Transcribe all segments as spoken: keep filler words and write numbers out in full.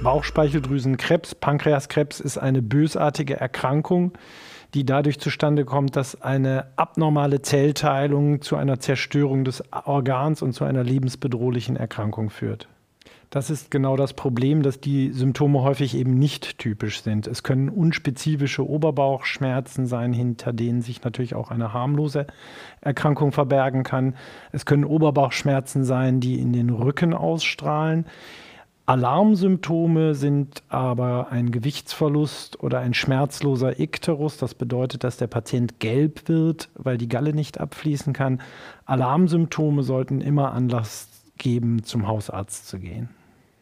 Bauchspeicheldrüsenkrebs, Pankreaskrebs, ist eine bösartige Erkrankung, die dadurch zustande kommt, dass eine abnormale Zellteilung zu einer Zerstörung des Organs und zu einer lebensbedrohlichen Erkrankung führt. Das ist genau das Problem, dass die Symptome häufig eben nicht typisch sind. Es können unspezifische Oberbauchschmerzen sein, hinter denen sich natürlich auch eine harmlose Erkrankung verbergen kann. Es können Oberbauchschmerzen sein, die in den Rücken ausstrahlen. Alarmsymptome sind aber ein Gewichtsverlust oder ein schmerzloser Ikterus. Das bedeutet, dass der Patient gelb wird, weil die Galle nicht abfließen kann. Alarmsymptome sollten immer Anlass geben, zum Hausarzt zu gehen.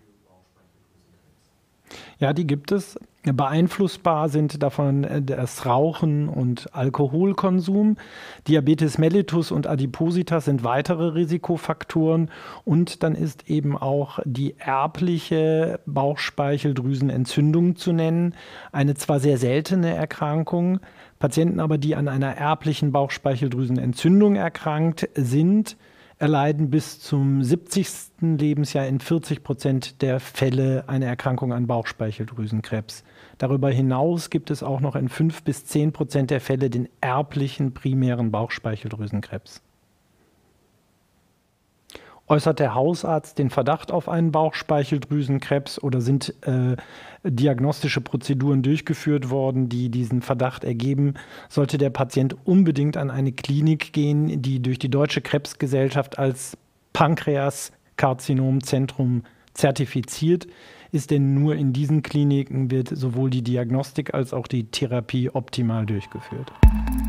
Ja, die gibt es. Beeinflussbar sind davon das Rauchen und Alkoholkonsum. Diabetes mellitus und Adipositas sind weitere Risikofaktoren. Und dann ist eben auch die erbliche Bauchspeicheldrüsenentzündung zu nennen. Eine zwar sehr seltene Erkrankung, Patienten aber, die an einer erblichen Bauchspeicheldrüsenentzündung erkrankt sind, erleiden bis zum siebzigsten Lebensjahr in vierzig Prozent der Fälle eine Erkrankung an Bauchspeicheldrüsenkrebs. Darüber hinaus gibt es auch noch in fünf bis zehn Prozent der Fälle den erblichen primären Bauchspeicheldrüsenkrebs. Äußert der Hausarzt den Verdacht auf einen Bauchspeicheldrüsenkrebs oder sind äh, diagnostische Prozeduren durchgeführt worden, die diesen Verdacht ergeben, sollte der Patient unbedingt an eine Klinik gehen, die durch die Deutsche Krebsgesellschaft als Pankreaskarzinomzentrum zertifiziert ist, denn nur in diesen Kliniken wird sowohl die Diagnostik als auch die Therapie optimal durchgeführt.